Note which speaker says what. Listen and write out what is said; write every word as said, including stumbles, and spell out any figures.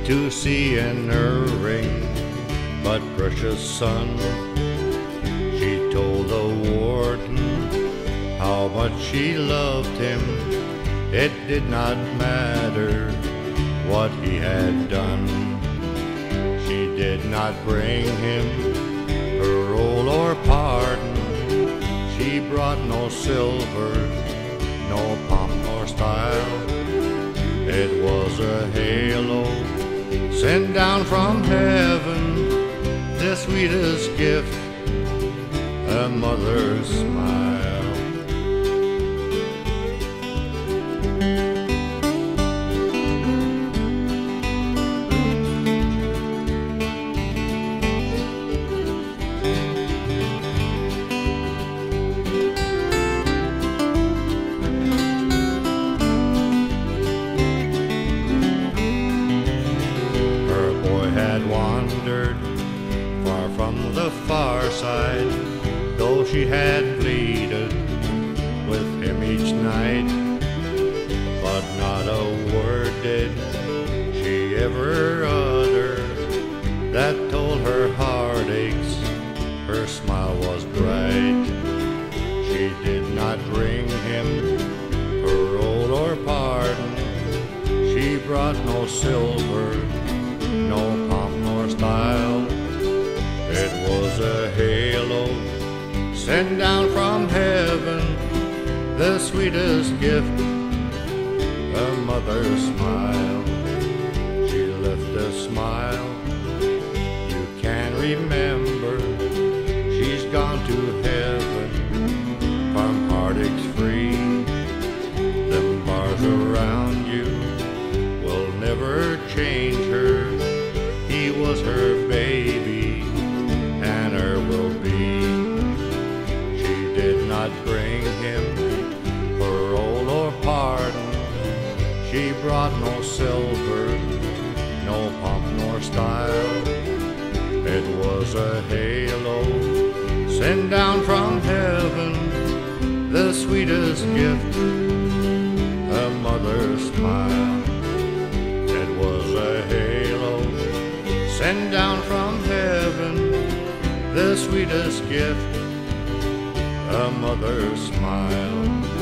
Speaker 1: to see an earring, but precious son, she told the warden how much she loved him. It did not matter what he had done. She did not bring him parole or pardon. She brought no silver, no pomp nor style. It was a halo sent down from heaven, the sweetest gift, a mother's smile. Wandered far from the far side, though she had pleaded with him each night, but not a word did she ever utter that told her heartaches her smile was bright. She did not bring him parole or pardon. She brought no silver, no pomp nor style. It was a halo sent down from heaven, the sweetest gift, a mother's smile. She left a smile you can remember. She's gone to heaven from heartaches free. Them bars around you will never change her. He was her baby, and her will be. She did not bring him parole or pardon. She brought no silver, no pomp nor style. It was a halo sent down from heaven, the sweetest gift, a mother's smile. It was a halo sent down from heaven, the sweetest gift, a mother's smile.